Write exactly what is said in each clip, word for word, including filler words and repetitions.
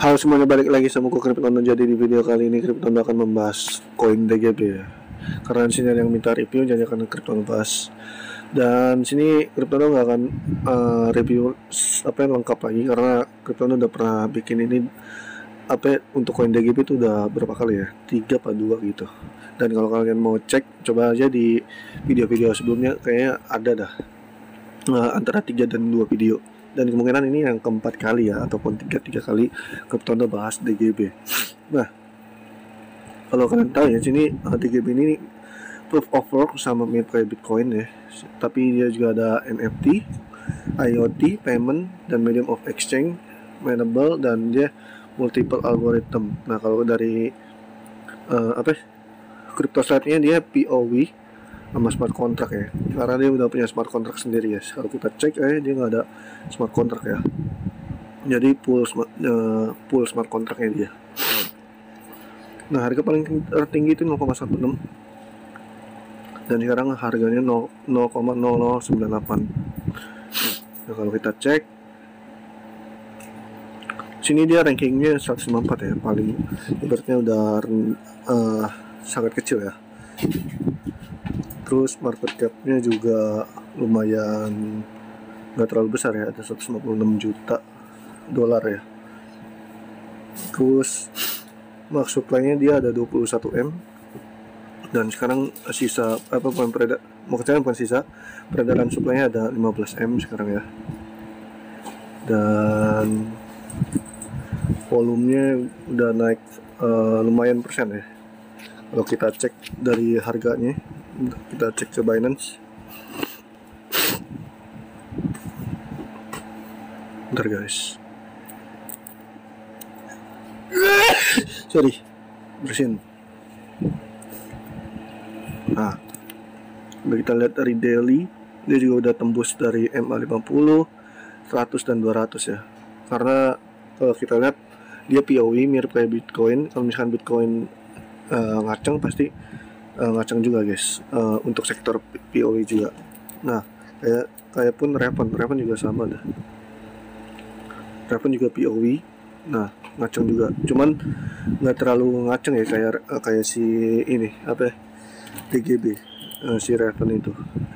Halo semuanya, balik lagi sama aku Kryptono. Jadi di video kali ini Kryptono akan membahas koin D G B ya. Karena di sini ada yang minta review, jadi akan Kryptono bahas. Dan sini Kryptono nggak akan uh, review apa yang lengkap lagi, karena Kryptono udah pernah bikin ini apa ya, untuk koin D G B itu udah berapa kali ya, tiga apa dua gitu. Dan kalau kalian mau cek, coba aja di video-video sebelumnya, kayaknya ada dah uh, antara tiga dan dua video. Dan kemungkinan ini yang keempat kali ya, ataupun tiga tiga kali Kryptono bahas D G B. Nah, kalau kalian tahu ya, sini uh, D G B ini proof of work sama mirip kayak Bitcoin ya, tapi dia juga ada N F T, I o T, payment, dan medium of exchange, mainable, dan dia multiple algorithm. Nah, kalau dari uh, apa crypto slide-nya dia P O V sama smart contract ya, karena dia udah punya smart contract sendiri ya. Kalau kita cek eh dia nggak ada smart contract ya, jadi full smart, uh, full smart contractnya dia. Nah, harga paling tertinggi itu nol koma satu enam, dan sekarang harganya nol koma nol nol sembilan delapan. Nah, kalau kita cek sini dia rankingnya seratus lima puluh empat ya, paling ibaratnya udah uh, sangat kecil ya. Terus market cap-nya juga lumayan nggak terlalu besar ya, ada seratus lima puluh enam juta dolar ya. Terus max supply-nya dia ada dua puluh satu M, dan sekarang sisa apa bukan peredar mau bukan sisa peredaran supply-nya ada lima belas M sekarang ya. Dan volumenya udah naik uh, lumayan persen ya. Kalau kita cek dari harganya, kita cek ke Binance. Bentar guys, sorry, bersin. Nah, udah kita lihat dari daily, dia juga udah tembus dari M A lima puluh, seratus, dan dua ratus ya. Karena kalau kita lihat dia P O V mirip kayak Bitcoin. Kalau misalkan Bitcoin uh, ngaceng, pasti uh, ngaceng juga guys, uh, untuk sektor P O V juga. Nah, kayak kayak pun Raven, Raven juga sama dah. Raven juga P O V, nah ngaceng juga, cuman nggak terlalu ngaceng ya kayak uh, kayak si ini apa ya, D G B, uh, si Raven itu.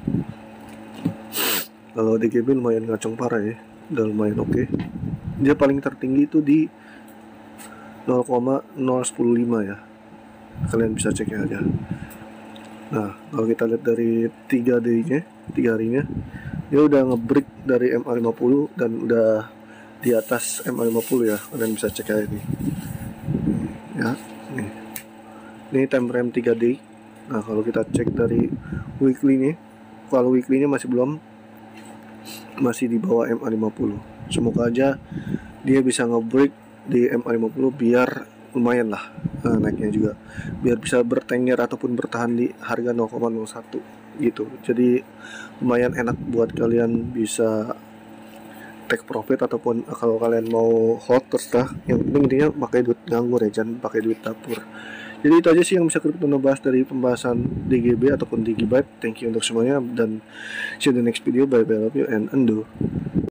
Kalau D G B lumayan ngaceng parah ya, udah lumayan oke. Okay. Dia paling tertinggi itu di nol koma nol satu lima ya, kalian bisa cek aja. Nah, kalau kita lihat dari tiga D nya, tiga harinya, dia udah ngebreak dari M A lima puluh dan udah di atas M A lima puluh ya, kalian bisa cek aja nih ya. Nih, ini time frame tiga D. Nah, kalau kita cek dari weekly nya, kalau weekly nya masih belum, masih di bawah M A lima puluh. Semoga aja dia bisa ngebreak di M A lima puluh biar lumayan lah uh, naiknya juga, biar bisa bertengger ataupun bertahan di harga nol koma nol satu gitu. Jadi lumayan enak buat kalian bisa take profit, ataupun uh, kalau kalian mau hold terserah. Yang penting intinya pakai duit nganggur ya, jangan pakai duit dapur. Jadi itu aja sih yang bisa kita bahas dari pembahasan D G B ataupun Digibyte. Thank you untuk semuanya, dan see you in the next video. Bye bye, love you and undo.